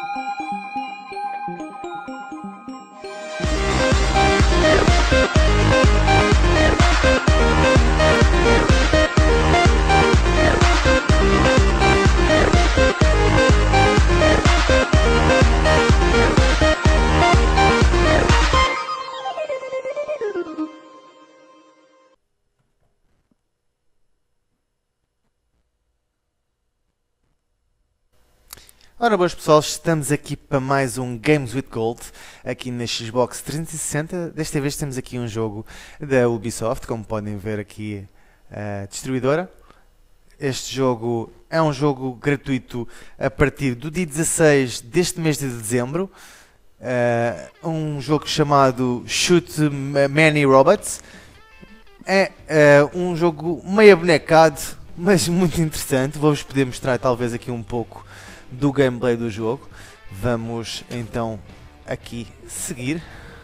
Ora boas pessoal, estamos aqui para mais um Games with Gold, aqui na Xbox 360. Desta vez temos aqui um jogo da Ubisoft, como podem ver aqui a distribuidora. Este jogo é um jogo gratuito a partir do dia 16 deste mês de dezembro. Um jogo chamado Shoot Many Robots. É um jogo meio abonecado, mas muito interessante. Vou-vos poder mostrar talvez aqui um pouco do gameplay do jogo. Vamos então aqui seguir.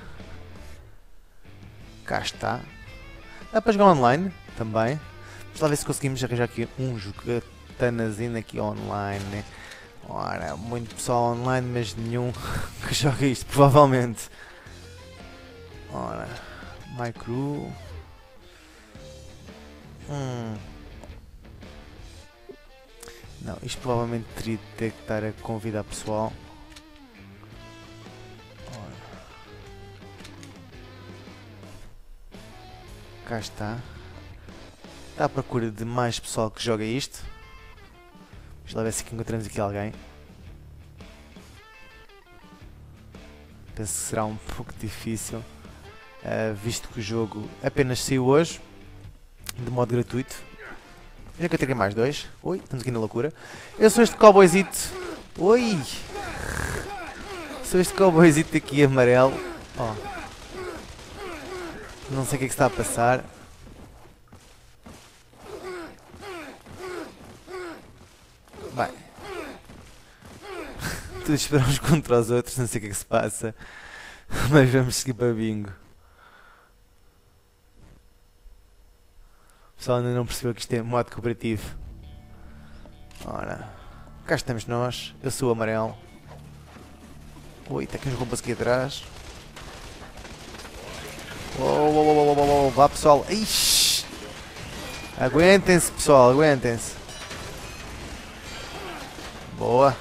Cá está. Dá para jogar online também. Vamos lá ver se conseguimos arranjar aqui um jogatanazinho aqui online. Ora, muito pessoal online, mas nenhum que joga isto, provavelmente. Ora, My Crew. Não, isto provavelmente teria de ter que estar a convidar pessoal. Ora. Cá está. Está à procura de mais pessoal que joga isto. Vamos lá ver se encontramos aqui alguém. Penso que será um pouco difícil, visto que o jogo apenas saiu hoje, de modo gratuito. Já que eu tenho mais dois. Oi, estamos aqui na loucura. Eu sou este cowboyzito. Oi! Sou este cowboyzito aqui amarelo. Oh. Não sei o que é que está a passar. Bem. Todos esperamos contra os outros, não sei o que é que se passa. Mas vamos seguir para bingo. O pessoal ainda não percebeu que isto é modo cooperativo. Ora, cá estamos nós. Eu sou o amarelo. Ui, está aqui uns roupas aqui atrás. Uou, vá pessoal. Ixi! Aguentem-se pessoal, aguentem-se. Boa.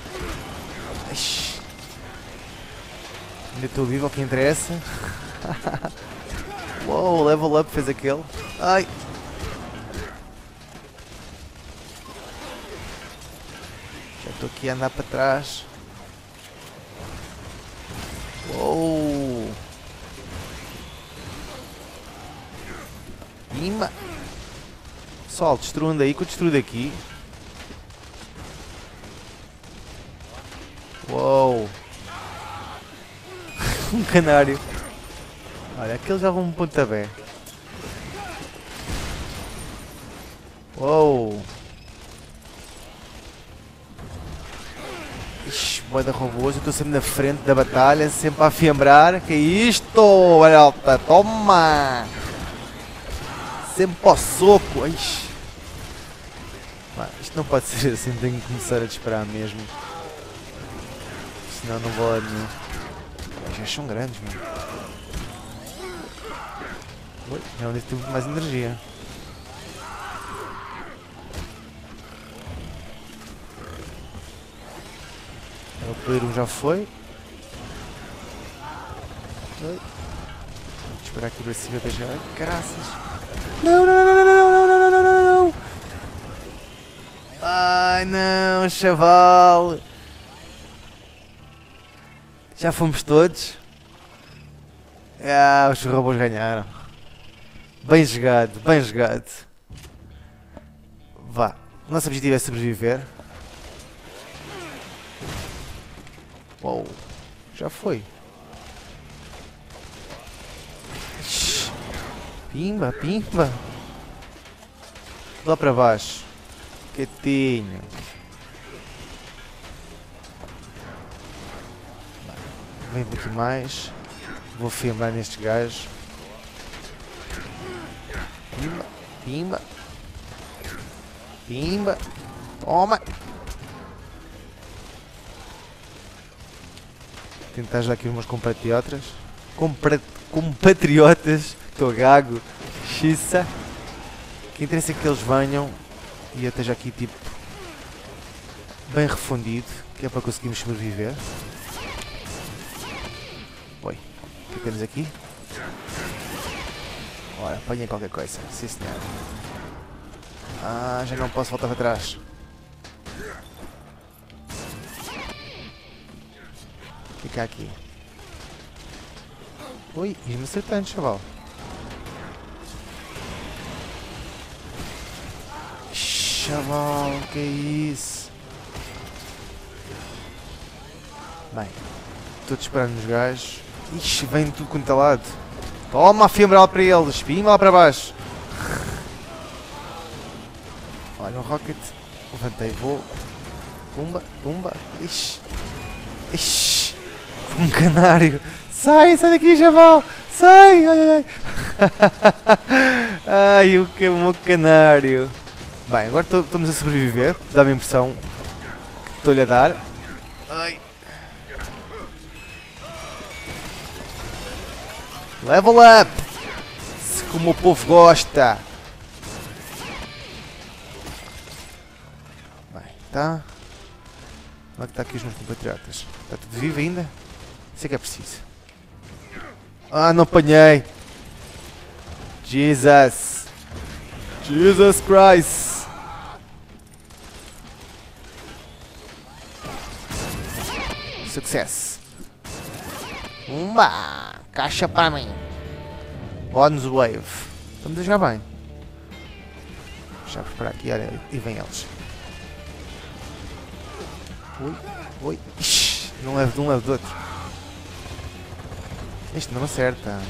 Ixi. Ainda estou vivo, o que interessa. Uou, level up fez aquele. Ai! Estou aqui a andar para trás. Uou! Pimba! Pessoal, destruam daí que eu destruo daqui. Uou! Um canário. Olha, aquele já vai um pontapé. Uou! Ixi, boeda robôs, eu estou sempre na frente da batalha, sempre a afiembrar. Que é isto, velhota? Toma! Sempre ao soco. Ixi. Isto não pode ser assim, tenho que começar a disparar mesmo. Senão não vou a nenhum. Já são grandes, mano. Ui, é onde tem muito mais energia. O player 1 já foi. Oi. Vou esperar aqui para cima para chegar. Graças. Não, não, não, não, não, não, não, não, não, não. Ai não, chaval. Já fomos todos. Ah, os robôs ganharam. Bem jogado, bem jogado. Vá. O nosso objetivo é sobreviver. Uou, já foi. Pimba, pimba. Lá para baixo. Quietinho. Vem daqui mais. Vou filmar nestes gajos. Pimba, pimba. Pimba. Toma. Tentar ajudar aqui os meus compatriotas. Compatriotas. Estou gago. Xissa. O que interessa é que eles venham e eu esteja aqui tipo bem refundido, que é para conseguirmos sobreviver. Oi, o que temos aqui? Ora, apanha qualquer coisa, sim senhor. Ah, já não posso voltar para trás. Fica aqui. Ui, ia-me acertando, chaval. Chaval, que é isso? Bem, estou disparando os gajos. Ixi, vem tudo quanto é lado. Toma a fibra para eles, espinho lá para baixo. Olha, um rocket. Levantei, vou. Pumba, pumba. Ixi. Ixi. Um canário. Sai daqui, chaval. Sai, ai, ai. Ai, o que é um canário. Bem, agora estamos a sobreviver. Dá-me a impressão que estou-lhe a dar. Ai. Level up! Se como o povo gosta. Bem, tá. Como é que está aqui os meus compatriotas? Está tudo vivo ainda? Isso é que é preciso. Ah, não apanhei! Jesus! Jesus Christ! Sucesso! Caixa para mim! Bonus Wave! Estamos a jogar bem. Já preparar aqui, olha, e vem eles. Ui, ui, ixi, não levo de um, levo do outro. Isto não acerta.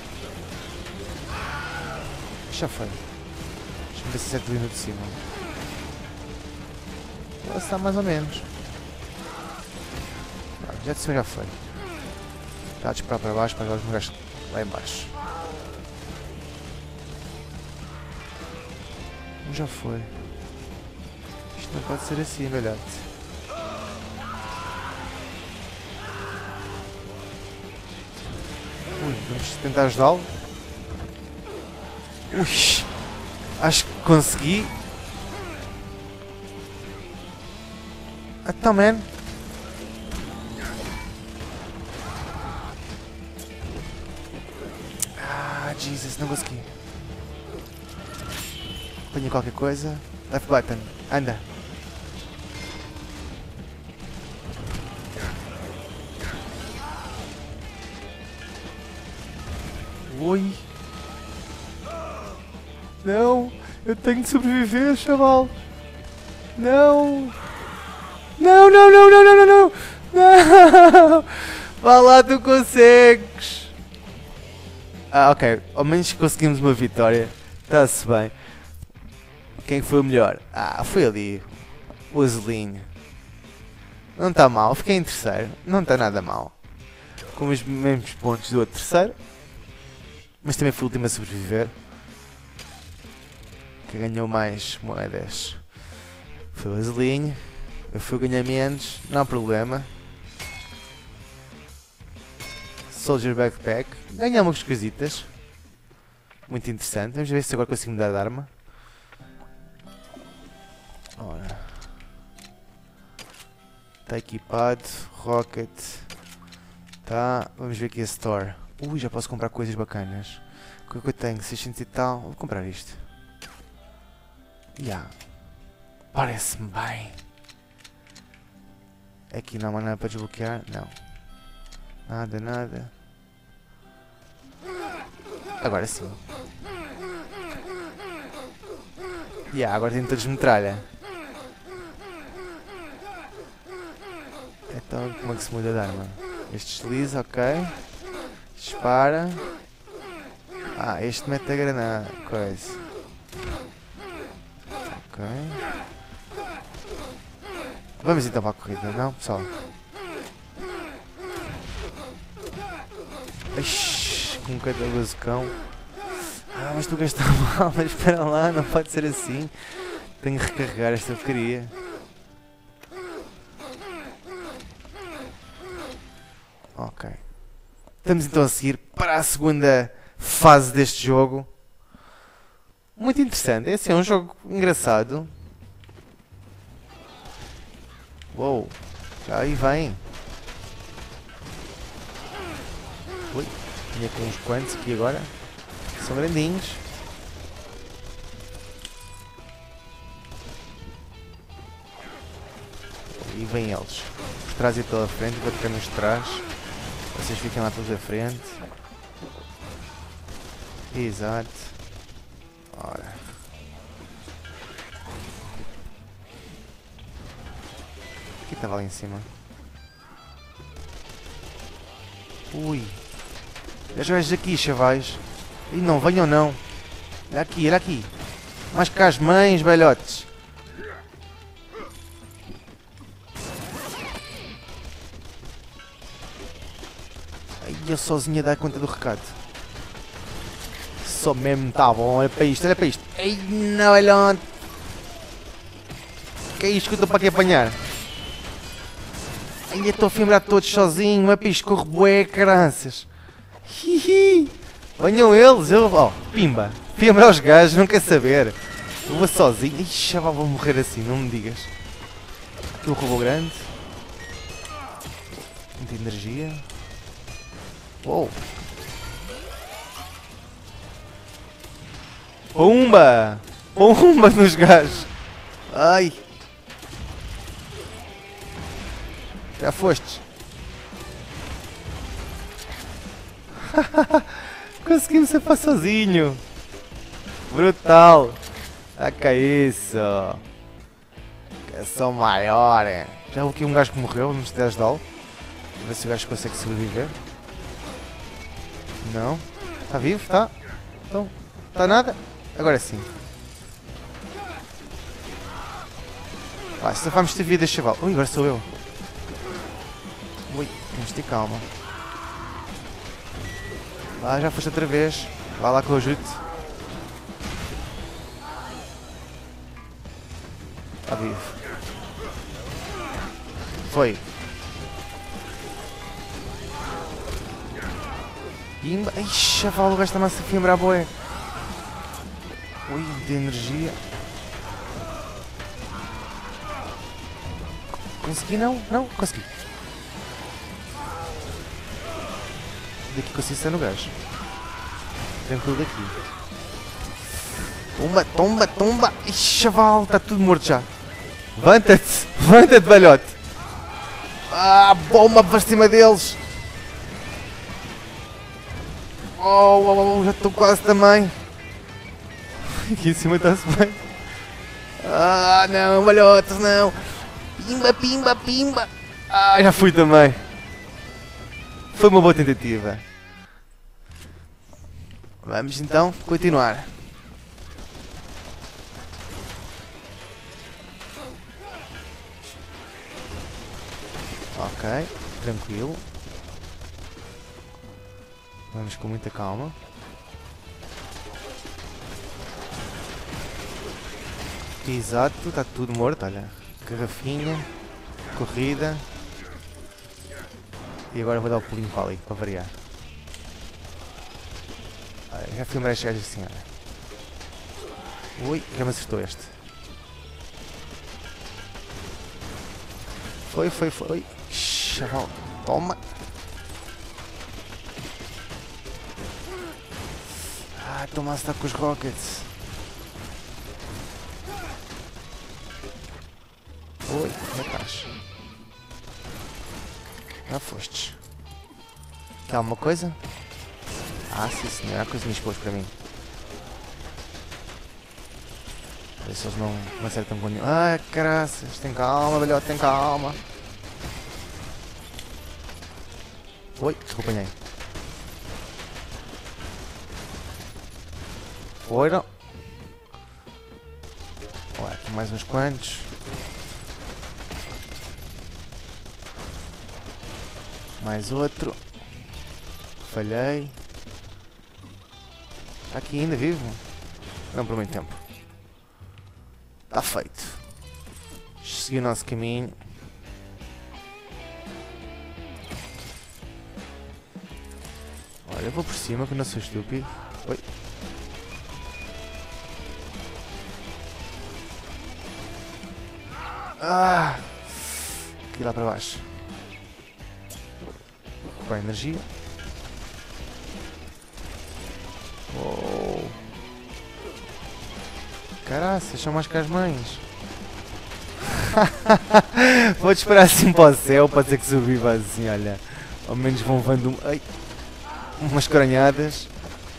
Já foi. Deixa-me ver se acerta vindo de cima. Ela está mais ou menos. Já de cima já foi. Está a disparar para baixo para agora os gajos lá em baixo. Já foi. Isto não pode ser assim, velhote. Ui, vamos tentar ajudá-lo. Ui, acho que consegui. Então, man. Ah, Jesus, não consegui. Apanha qualquer coisa. Left button. Anda. Oi. Não. Eu tenho de sobreviver, chaval. Não. Não, não, não, não, não, não, não. Não. Vá lá, tu consegues. Ah, ok. Ao menos conseguimos uma vitória. Está-se bem. Quem foi o melhor? Ah, foi ali. O azulinho. Não está mal. Fiquei em terceiro. Não está nada mal. Com os mesmos pontos do outro terceiro. Mas também foi o último a sobreviver. Que ganhou mais moedas. Foi o azulinho. Eu fui ganhar menos. Não há problema. Soldier Backpack. Ganhamos umas coisitas. Muito interessante. Vamos ver se agora consigo mudar de arma. Ora. Está equipado. Rocket. Tá. Vamos ver aqui a store. Ui, já posso comprar coisas bacanas. O que eu tenho? 600 e tal. Vou comprar isto. Yeah. Parece-me bem. Aqui não há nada para desbloquear. Não. Nada, nada. Agora sim. Yeah, agora tem todos metralha. Então como é que se muda de arma? Este desliza, ok. Dispara. Ah, este mete a granada. Coisa. Ok. Vamos então para a corrida, não pessoal? Ixi, com um cadabazocão. Ah, mas tu gastas mal, mas espera lá, não pode ser assim. Tenho que recarregar esta porcaria. Ok. Estamos então a seguir para a segunda fase deste jogo. Muito interessante. Esse é um jogo engraçado. Uou. Já aí vem. Ui. Tinha com uns quantos aqui agora. São grandinhos. E vêm eles. Por trás e pela frente. Vou tocar nos de trás. Vocês fiquem lá todos à frente. Exato. Ora. Aqui estava lá em cima. Ui. Já vais aqui, chavais. E não, venham não. Olha aqui, olha aqui. Mais cá as mães, velhotes. Aí eu sozinho a dar conta do recado. Só mesmo tá bom, olha para isto, olha para isto. Ei, não, velhote. Que é isto que eu estou para aqui apanhar? Ainda estou a filmar todos sozinho, olha para isto, corre bué, caranças. Hihi. Venham eles, eu... Oh, pimba. Filmar os gajos, não quer saber. Eu vou sozinho. Ixi, chaval, vou morrer assim, não me digas. Aqui o robô grande. Muita energia. Uou. Pumba! Pumba nos gajos! Ai! Já fostes? Conseguimos safar sozinho! Brutal! Ah, que é isso! Que sou maior! Hein? Já houve aqui um gajo que morreu, vamos ter ajudá-lo. Ver se o gajo consegue sobreviver. Não? Está vivo? Está? Então, está nada? Agora sim. Vai, safamos de vida, chaval. Ui, agora sou eu. Ui, temos de ter calma. Lá, já foste outra vez. Vai lá que eu ajudo-te. Está vivo. Foi. Pimba. Ai, chaval, o gajo está-me a se fimbrar a boé. Ui, de energia. Consegui não? Não, consegui. Daqui consigo ser no gajo. Tranquilo daqui. Tumba, tumba, tumba. Ixi, chaval, está tudo morto já. Levanta-te, levanta-te, velhote. Ah, bomba para cima deles. Oh, já estou quase também. Aqui em cima está-se bem. Ah, não, malhotes, não. Pimba, pimba, pimba. Ah, já fui também. Foi uma boa tentativa. Vamos então continuar. Ok, tranquilo. Vamos com muita calma. Exato, está tudo morto, olha. Garrafinha, corrida. E agora vou dar o pulinho para ali, para variar. Olha, já filmei estes gajos assim, olha. Ui, já me acertou este. Foi. Chaval, toma. Ah, toma, está com os rockets. Oi, como é que estás? Já fostes. Quer alguma coisa? Ah, sim senhor, há coisinhas boas para mim. Ver se eles não acertam com nenhum. Ah, caraças, tem calma, velhote, tem calma. Oi, desculpanhei. Foram. Olha, aqui mais uns quantos. Mais outro. Falhei. Está aqui ainda vivo? Não por muito tempo. Está feito. Segui o nosso caminho. Eu vou por cima, que eu não sou estúpido. Oi. Ah! Aqui lá para baixo. Recuperar energia. Oh! Caraças, são mais que as mães. Vou esperar assim para o céu, pode ser que sobreviva assim, olha. Ao menos vão levando umas coronhadas.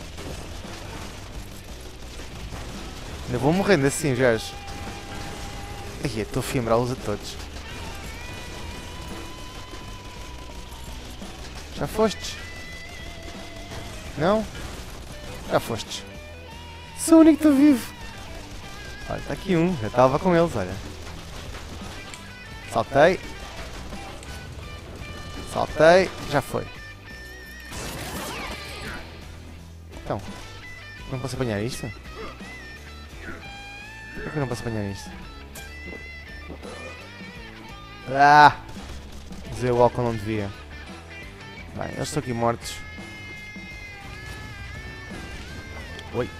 Ainda vou morrendo assim, os gajos. Ai, estou a fiambrá-los a todos. Já fostes? Não? Já fostes. Sou o único que estou vivo. Olha, está aqui um, já estava com eles, olha. Saltei. Saltei, já foi. Então, não posso apanhar isto? Por que eu não posso apanhar isto? Ah! Usei o álcool não devia. Bem, eles estão aqui mortos. Oi.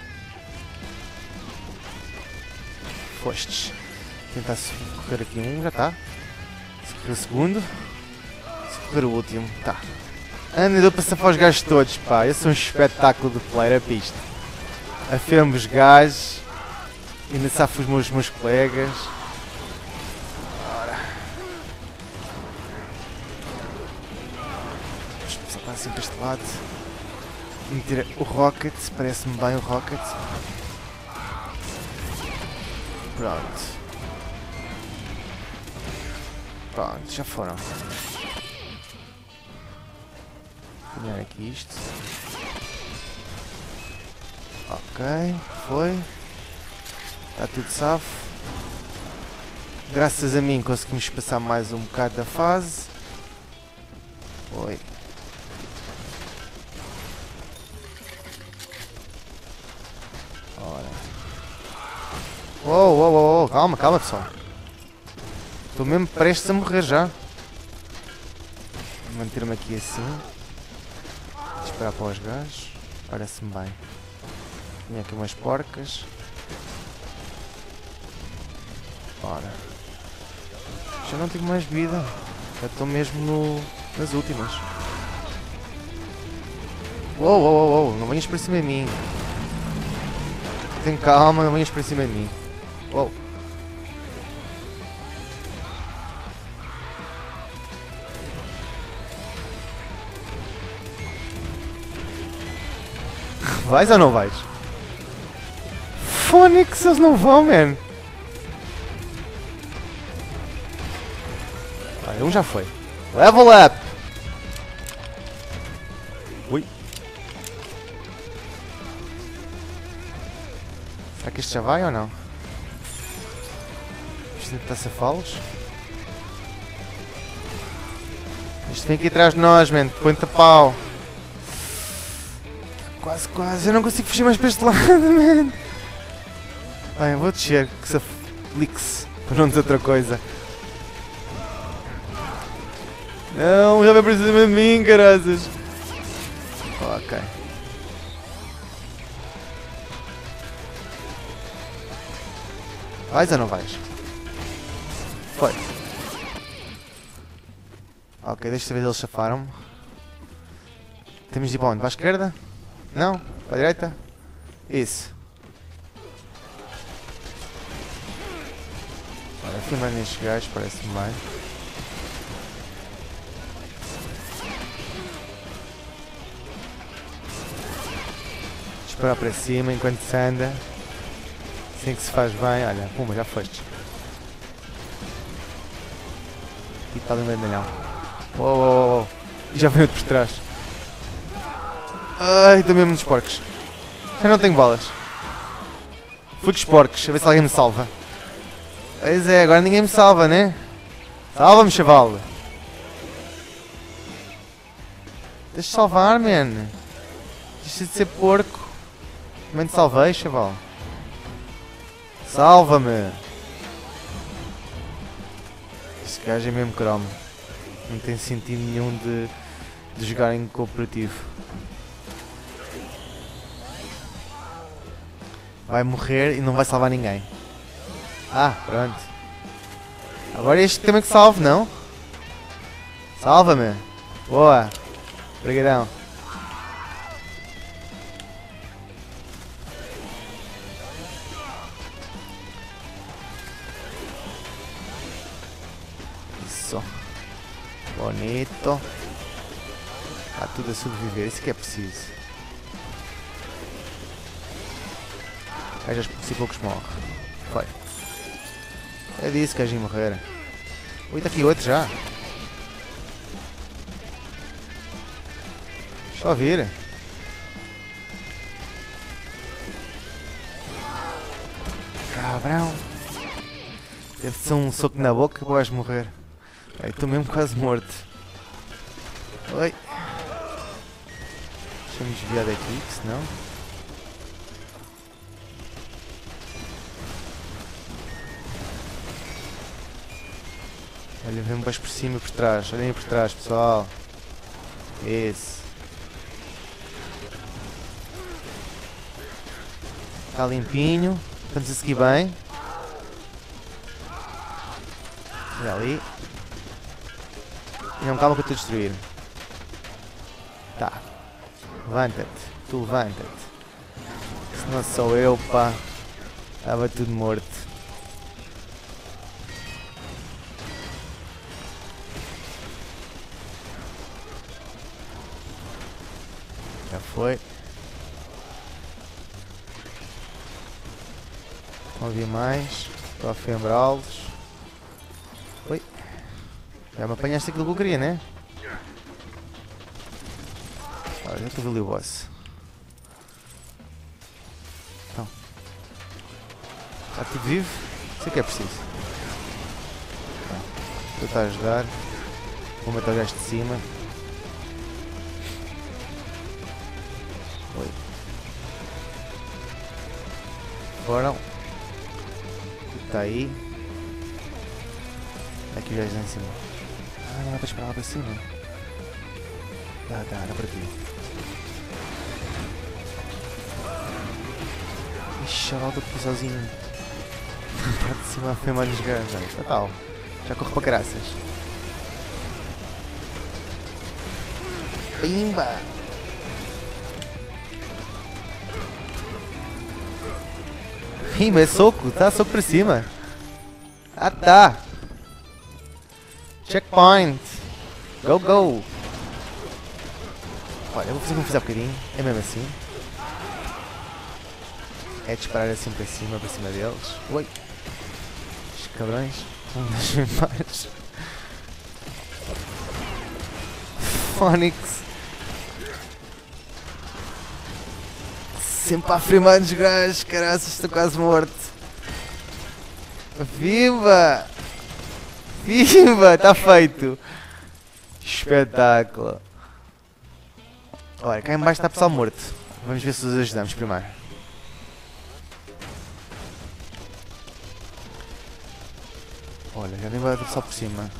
Fostes. Tentar socorrer aqui um, já está. Socorrer o segundo. Socorrer o último, tá. Anda, deu para safar os gajos todos, pá. Esse é um espetáculo de player, a pista. Afirmo os gajos. Ainda safo os meus colegas. Ora. Vamos passar assim para este lado. Meter o Rocket, parece-me bem o Rocket. Pronto. Pronto, já foram. Vou pegar aqui isto. Ok, foi. Está tudo safo. Graças a mim conseguimos passar mais um bocado da fase. Foi. Ora. Oh, calma, calma pessoal. Estou mesmo prestes a morrer já. Vou manter-me aqui assim. Esperar para os gajos. Parece-me bem. Tinha aqui umas porcas. Ora. Já não tenho mais vida. Já estou mesmo nas últimas. Uou, não venhas para cima de mim. Tem calma, não venhas para cima de mim. Uou. Vais ou não vais? Fónix, eles não vão, man. Olha, um já foi. Level up! Ui. Será que este já vai ou não? Isto tentar safá-los. Isto vem aqui atrás de nós, man. Põe-te a pau. Quase, quase. Eu não consigo fugir mais para este lado, man. Bem, eu vou descer, que se aflixe, para não dizer outra coisa. Não, já vai para cima de mim, carazes. Ok. Vais ou não vais? Foi. Ok, desta vez eles chafaram-me. Temos de ir para onde? Para a esquerda? Não? Para a direita? Isso. Olha, filmando estes gajos, parece-me bem. Esperar para cima enquanto se anda. Assim que se faz bem. Olha, puma, já foste. E está ali um vermelhão. Uou. E já veio outro por trás. Ai, estou mesmo nos porcos. Já não tenho balas. Fui com os porcos, a ver se alguém me salva. Pois é, agora ninguém me salva, né? Salva-me, chaval. Deixa-te salvar, man. Deixa de ser porco. Também te salvei, chaval. Salva-me. Este gajo é mesmo cromo. Não tem sentido nenhum de jogar em cooperativo. Vai morrer e não vai salvar ninguém. Ah, pronto. Agora este também que salve, não? Salva-me. Boa. Obrigadão. Isso. Bonito. Está tudo a sobreviver. Isso que é preciso. Gajas por poucos morre. Foi. É disso que ia morrer. Ui, está aqui outro já. Só vir. Cabrão. Deve ser um soco na boca que vais morrer. Estou mesmo quase morto. Oi. Deixa-me desviar daqui, que senão... Olha, vem-me mais por cima e por trás. Olhem aí por trás, pessoal. Isso. Está limpinho. Estamos a seguir bem. Olha ali. Não, calma que eu estou a destruir. Tá. Levanta-te. Tu levanta-te. Senão sou eu, pá. Estava tudo morto. Já foi. Não havia mais. Estou a fembrá-los. Oi. Já me apanhaste aquilo que eu queria, né? Olha, já estou ali o boss. Então. Está tudo vivo? Isso é que é preciso. Vou estar a ajudar. Vou matar o gajo de cima. Oi. Foram. Está aí. Aqui o gajo lá em cima. Ah, não dá para esperar lá para cima. Dá para ti. Ixi, olha lá, estou aqui sozinho. Para de cima a filmar nos gajos. Fatal. Já corro para graças. Pimba! Pimba, é soco. Tá, soco para cima. Ah, tá. Checkpoint. Go, go. Olha, eu vou fazer como fiz há bocadinho. É mesmo assim. É disparar assim para cima deles. Oi. Os cabrões. Vamos deixar em paz. Phonix. Sempre a afirmar nos gajos. Caraças, estou quase morto. Viva! Viva! Está feito! Espetáculo! Olha, cá em baixo está pessoal morto. Vamos ver se os ajudamos primeiro. Olha, já nem vai dar pessoal por cima.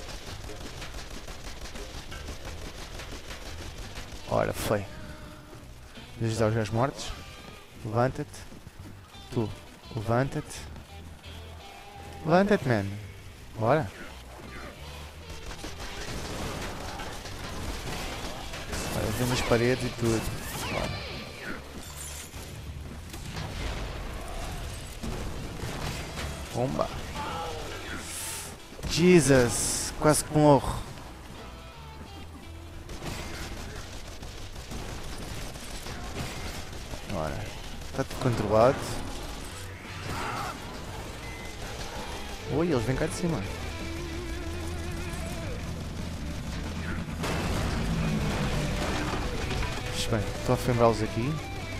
Ora, foi. Vamos ajudar os gajos mortos. Levanta-te. Tu, levanta-te. Levanta-te, man. Bora. Olha, vem umas paredes e tudo. Bora. Bomba. Jesus, quase que morro. Ora, está tudo controlado. Oi, eles vêm cá de cima. Bem, estou a fembrá-los aqui.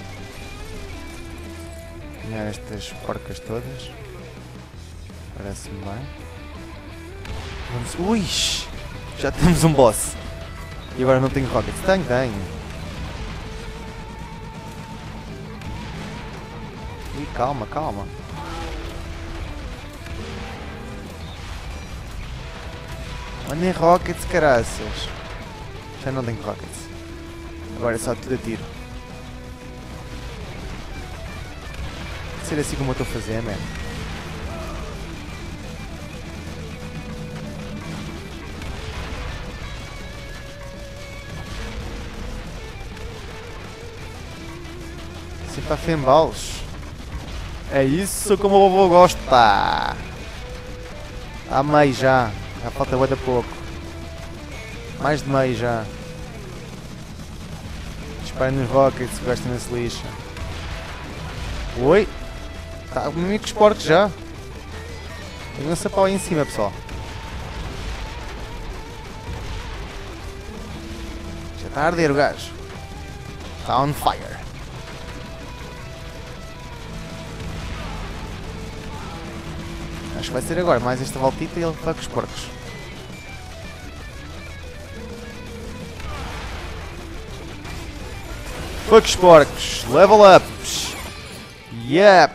Ganhar estas porcas todas. Parece-me bem. Vamos... Ui! Já temos um boss. E agora não tenho rockets. Tenho. Ui, calma. Mandem rockets, caraças. Já não tenho rockets. Agora é só tudo a tiro. ser assim como eu estou a fazer, man. Sempre a fembalos. É isso como o vovô gosta. Há meio já. Já falta bué de pouco. Mais de meio já. Disparem nos rockets, o gajo também se lixa. Oi! Está comigo com os porcos já. Tem um sapau aí em cima, pessoal. Já está a arder o gajo. Está on fire. Acho que vai ser agora, mais esta voltita e ele vai com os porcos. Fuck os porcos, level up! Yeah!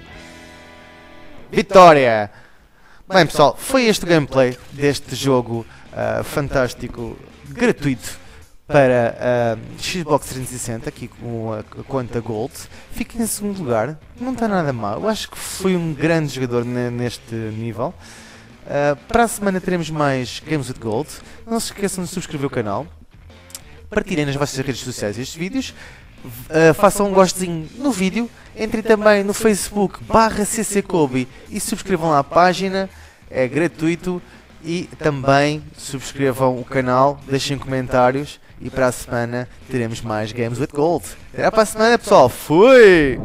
Vitória! Bem pessoal, foi este o gameplay deste jogo fantástico, gratuito para Xbox 360, aqui com a conta Gold. Fica em segundo lugar, não está nada mal. Eu acho que fui um grande jogador neste nível. Para a semana teremos mais Games with Gold. Não se esqueçam de subscrever o canal, partilhem nas vossas redes sociais estes vídeos, façam um gostozinho no vídeo, entrem também no Facebook /cckobe e subscrevam lá a página, é gratuito. E também subscrevam o canal, deixem comentários e para a semana teremos mais Games with Gold. Até para a semana, pessoal. Fui!